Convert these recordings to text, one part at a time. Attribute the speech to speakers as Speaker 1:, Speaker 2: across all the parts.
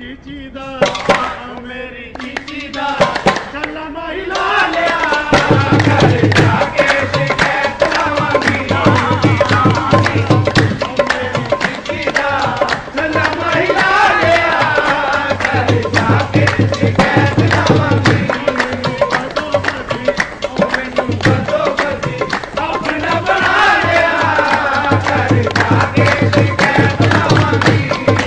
Speaker 1: चीची दा मेरी चीची दा चला महिला लिया घर जाके शिकायत लावांगी मेरी चीची दा चला महिला लिया घर जाके शिकायत लावांगी अपना बना लिया घर जाके शिकायत लावांगी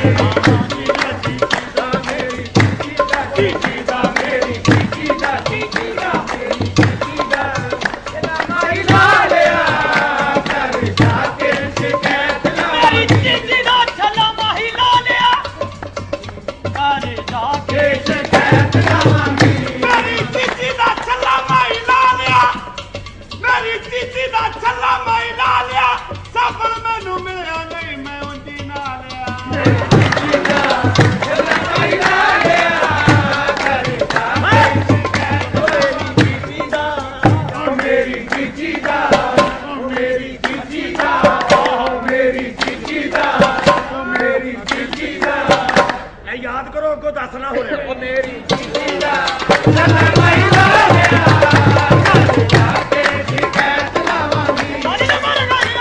Speaker 1: याद करो को दस ना हो रहा मेरी चीची दा चला महिला लिया घर जाके शिकायत लावांगी चला महिला लिया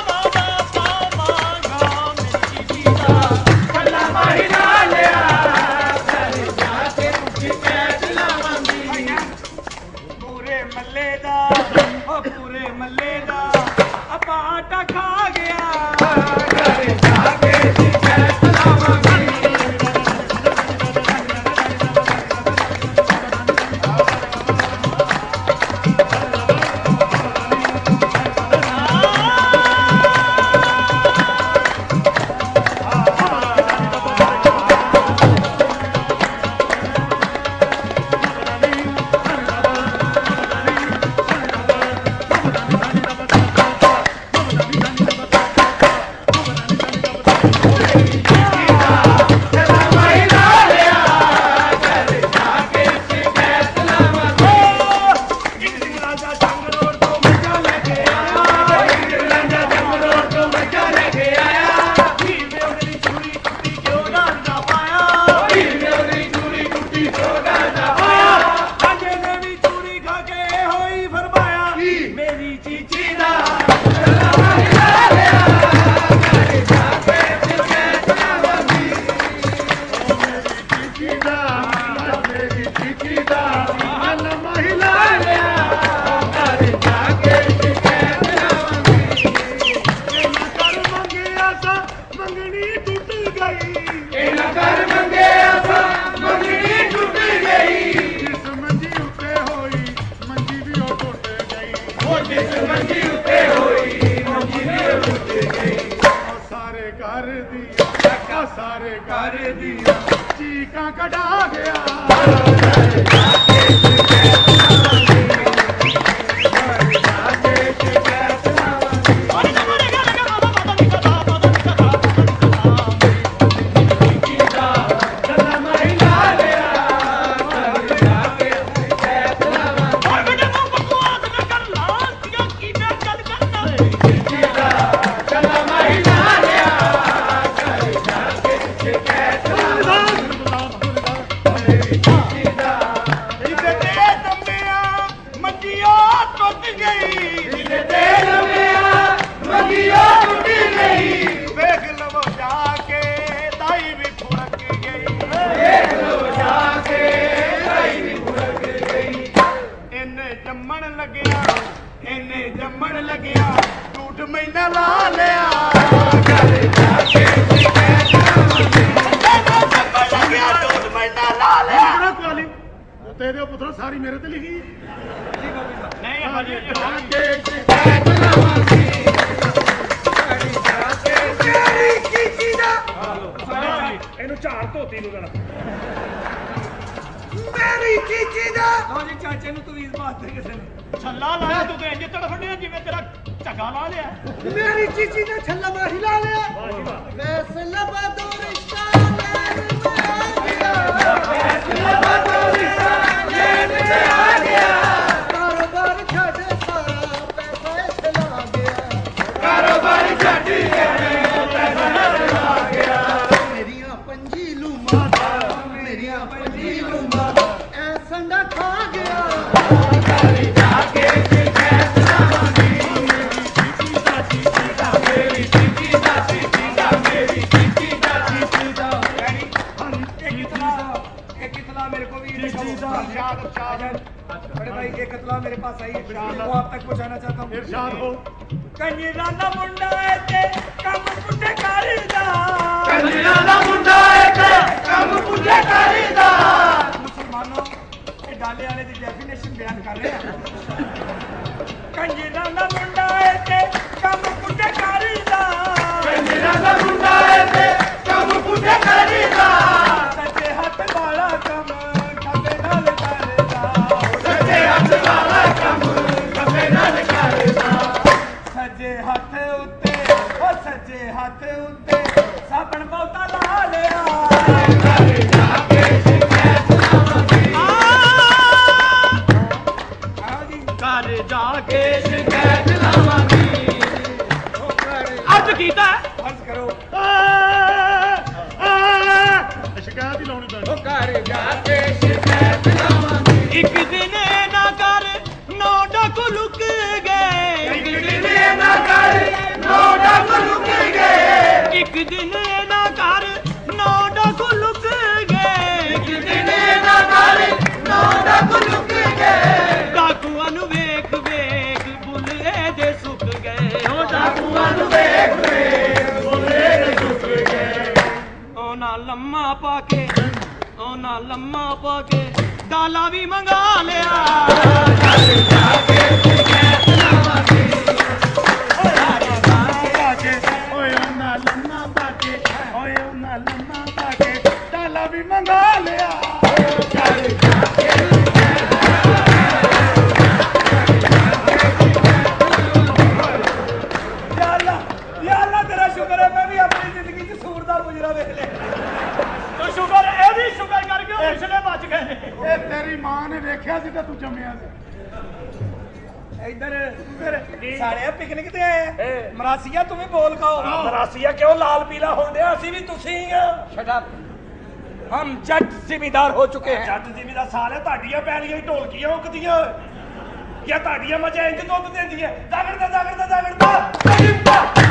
Speaker 1: घर जाके शिकायत लावांगी पूरे मल्ले दा अपा आटा खा गया घर जाके शिकायत लावांगी सारे कर दिया चीका कटा गया जम्मन लगिया झूठ महीना ला लिया घर जाके शिकायत लावांगी झूठ महीना ला लिया तेरे पुत्रो सारी मेरे ते लिखी नहीं जाके शिकायत लावांगी मेरी चीची दा इनु झाड़ धोती नु जरा मेरी चीची दा लो जी चाचे नु तवीज बात किसे ने छल्ला लाया तू ते इंज तड़फड़िया जिवें तेरा झगा ला लिया मेरी चीची ने छल्ला माही ला लिया फैसला बादो रिश्ता फैसला बादो रिश्ता लेन में आ गया कारोबार छड़ सारा पैसा चला गया कारोबार छड़ पैसा चला गया मेरिया पंजी लूमा बड़े भाई एक कतला मेरे पास आई है, वो आप तक पहुंचाना चाहता हूँ। इरशाद हो। कंजरा दा मुंडा है ते कम पुट्टे करीदा, कंजरा दा मुंडा है ते कम पुट्टे करीदा। मुसलमानों ये डाले वाले की डेफिनेशन बयान कर रहे हैं। कंजरा दा मुंडा है ते कम पुट्टे करीदा, कंजरा दा मुंडा है ते कम पुट्टे करीदा। सच्चे हाथ वाला कम खबे नाल करदा, सच्चे हाथ वाला कम खबे नाल करदा। सज्जे हाथ उत्ते ओ सज्जे हाथ उत्ते साबण बहुता ला लिया, घर जाके शिकायत लावांगी, घर जाके शिकायत लावांगी। अर्ज कीता अर्ज करो शिकायत ही लाउणी पैणी, घर जाके शिकायत लावांगी। एक दिन ना कर नौ डाकू लुक गए, एक दिन ना कर नौ डाकू लुक गए, एक दिन ना कर नौ डाकू लुक गए, एक दिन ना कर नौ डाकू लुक गए। डाकुआं नूं वेख वेख बुल्ले दे सुक गए, ओ डाकुआं नूं वेख वेख बुल्ले दे सुक गए। ओ ना लम्मा पाके ओ ना लम्मा पाके डाला भी मंगा लिया, घर जाके शिकायत लावांगी। भी मंगा लिया, तेरा शुक्र है मैं भी अपनी जिंदगी च सूर दा गुजरा वेख लिया। तो शुक्र एदी शुक्र करके पिछले बच गए। तेरी मां ने देखा सी ते तू जम्मिया सी। इधर सारे पिकनिक ते आए मरासिया तुम्हें बोल खाओ। मरासिया क्यों लाल पीला होंदे असी भी तुसी ही आ। शट अप हम जट जिम्मेदार हो चुके हैं। जट जिम्मेदार साले ताड़ियां पैलियां ढोलकियां उकदियां या ताड़ियां मजा इंज दुध देंदी है। जागड़दा जागड़दा जागड़दा